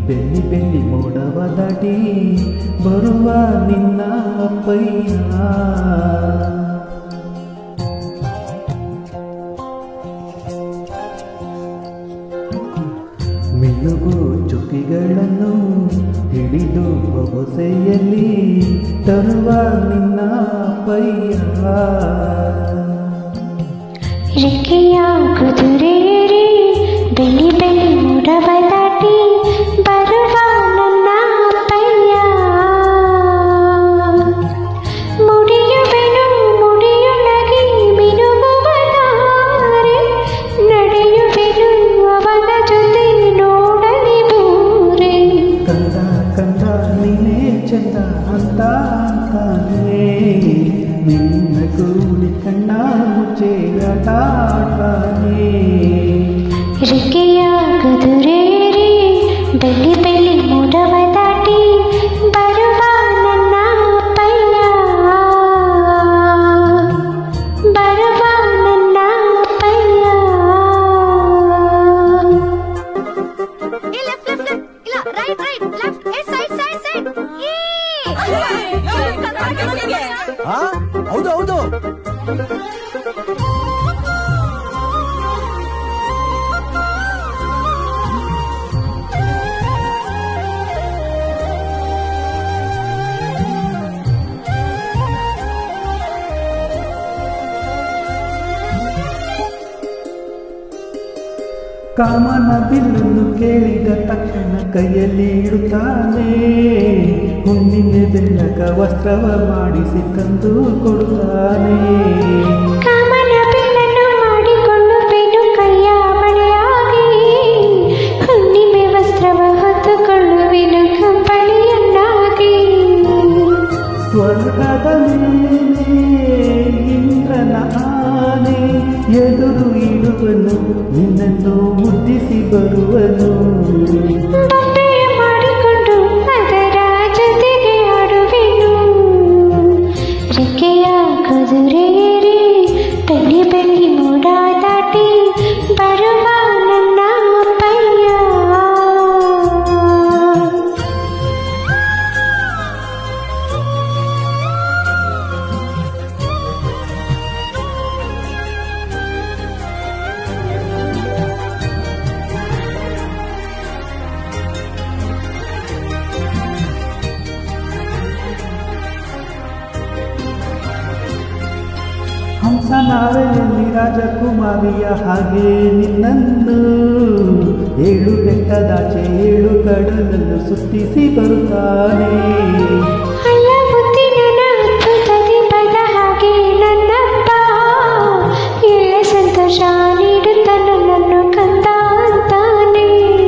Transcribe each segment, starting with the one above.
ಬೆಳ್ಳಿ ಬೆಳ್ಳಿ ಮೋಡವ ದಾಟಿ ಬರುವ ನಿನ್ನ ಅಪ್ಪಯ್ಯ. ಮಿನುಗು ಚುಕ್ಕಿಗಳನ್ನು ಹಿಡಿದು ಬೊಸೆಯಲ್ಲಿ ತರುವ ನಿನ್ನ ಅಪ್ಪಯ್ಯ. ರೆಕ್ಕೆಯ ಕುದುರೆಯೇರಿ ಬೆಳ್ಳಿ ಬೆಳ್ಳಿ ಮೋಡವ ದಾಟಿ ಬರುವ ನನ್ನ ಅಪ್ಪಯ್ಯ. ಮುಡಿಯುವೆನು ಮುಡಿಯೊಳಗೆ ಮಿನುಗುವ ತಾರೆ, ನಡೆಯುವೆನು ಅವನ ಜೊತೆ ನೋಡಲಿ ಬೂರೆ. ಕಂದ ಕಂದ ನೀನೇ ಚಂದ ಅಂತ ಅಂತಾನೆ, ನಿನ್ನ ಕೂಡಿ ಕಣ್ಣ ಮುಚ್ಚೆ ಆಟಾಡ್ತಾನೆ. ರೆಕ್ಕೆಯ ಕುದುರೆಯೇರಿ ಬೆಳ್ಳಿ ಬೆಳ್ಳಿ ಮೋಡವ ದಾಟಿ ಬರುವ ನನ್ನ ಅಪ್ಪಯ್ಯ. ಬರುವ ನನ್ನ ಅಪ್ಪಯ್ಯ. ಹೌದು ಹೌದು. ಕಾಮನ ಬಿಲ್ಲನ್ನು ಕೇಳಿದ ತಕ್ಷಣ ಕೈಯಲ್ಲಿ ಇಡುತ್ತಾನೆ, ಹುಣ್ಣಿಮೆ ಬೆಳ್ಳಕ ವಸ್ತ್ರವ ಮಾಡಿಸಿ ತಂದು ಕೊಡುತ್ತಾನೆ. ಕಾಮನ ಬಿಲ್ಲನ್ನು ಮಾಡಿಕೊಳ್ಳುವೆನು ಕೈಯ ಬಳೆಯಾಗಿ, ಹುಣ್ಣಿಮೆ ವಸ್ತ್ರವ ಹೊತ್ತುಕೊಳ್ಳುವೆನು ಕಂಬಳಿಯನ್ನಾಗಿ. ಸ್ವರ್ಗದ ಮೇಲೆ ಇಂದ್ರನ ಆನೆ ಎದುರು ಇಡುವನು, ನಿನ್ನನ್ನು ಮುದ್ದಿಸಿ ಬರುವನು. ಬಟ್ಟೆಯ ಮಾಡಿಕೊಂಡು ಅದರ ಜೊತೆಗೆ ಆಡುವೆನು. ರೆಕ್ಕೆಯ ಕುದುರೆಯೇರಿ ಬೆಳ್ಳಿ ಬೆಳ್ಳಿ ಮೋಡ ದಾಟಿ ಬರುವ ನನ್ನ ಅಪ್ಪಯ್ಯ. ಹಂಸನಾವೆಯಲ್ಲಿ ರಾಜಕುಮಾರಿಯ ಹಾಗೆ ನಿನ್ನನ್ನು ಏಳು ಬೆಟ್ಟದಾಚೆ ಏಳು ಕಡಲನ್ನು ಸುತ್ತಿಸಿ ಬರುತ್ತಾನೆ. ಅದ್ಭುತದ ಹಾಗೆ ನನ್ನಪ್ಪ ಎಲ್ಲ ಸಂತೋಷ ನೀಡುತ್ತಾನೆ ನನ್ನ ಕಂದ ಅಂತಾನೆ.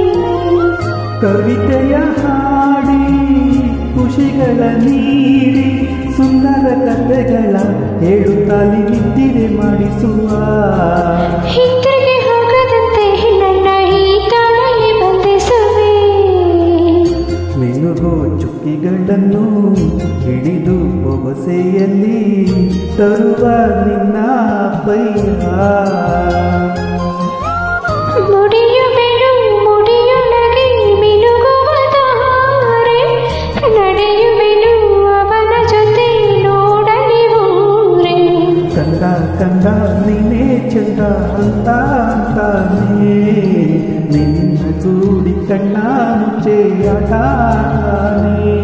ಕವಿತೆಯ ಹಾಡಿ ಖುಷಿಗಳ ನೀಡಿ ಸುಂದರ ಕಥೆಗಳ ಹೇಳುತ್ತಾಲಿ ನಿದ್ದಿರೆ ಮಾಡಿಸುವ. ಹಿಂತಿರುಗಿ ಹೋಗದಂತೆ ನನ್ನ ಹಿಡಿತದಲ್ಲಿ ಬಂಧಿಸುವೆ. ಮಿನುಗು ಚುಕ್ಕಿಗಳನ್ನು ಹಿಡಿದು ಬೊಸೆಯಲ್ಲಿ ತರುವ ನಿನ್ನ ಅಪ್ಪಯ್ಯ. ಮುಡಿಯುವೆನು ಮುಡಿಯೊಳಗೆ ಮಿನುಗುವ ತಾರೆ, ನಡೆಯುವೆನು ಅವನ ಜೊತೆ ನೋಡಲಿ ಊರೇ. ಕಂದ ಕಂದ ನೀನೇ ಚಂದ ಅಂತ ಅಂತಾನೆ, ನಿನ್ನ ಕೂಡಿ ಕಣ್ಣ ಮುಚ್ಚೆ ಆಟಾಡ್ತಾನೆ.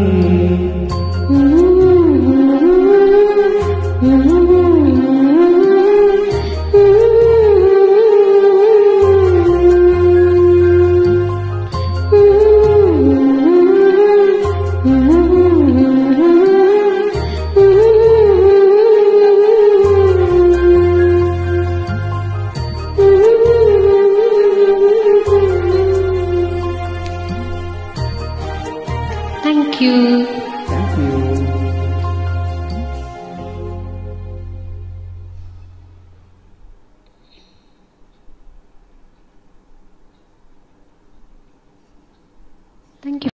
Thank you. Thank you. Thank you.